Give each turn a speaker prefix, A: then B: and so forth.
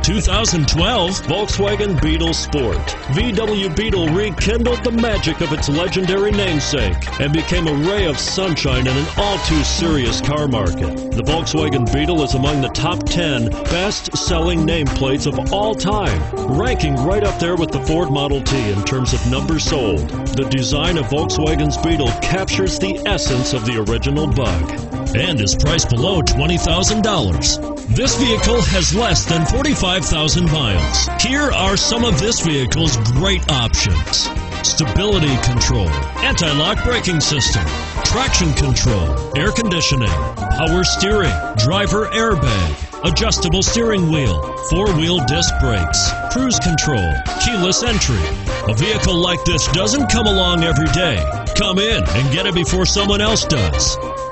A: 2012 Volkswagen Beetle Sport. VW Beetle rekindled the magic of its legendary namesake and became a ray of sunshine in an all-too-serious car market. The Volkswagen Beetle is among the top 10 best-selling nameplates of all time, ranking right up there with the Ford Model T in terms of numbers sold. The design of Volkswagen's Beetle captures the essence of the original bug and is priced below $20,000. This vehicle has less than 45,000 miles. Here are some of this vehicle's great options: stability control, anti-lock braking system, traction control, air conditioning, power steering, driver airbag, adjustable steering wheel, four-wheel disc brakes, cruise control, keyless entry. A vehicle like this doesn't come along every day. Come in and get it before someone else does.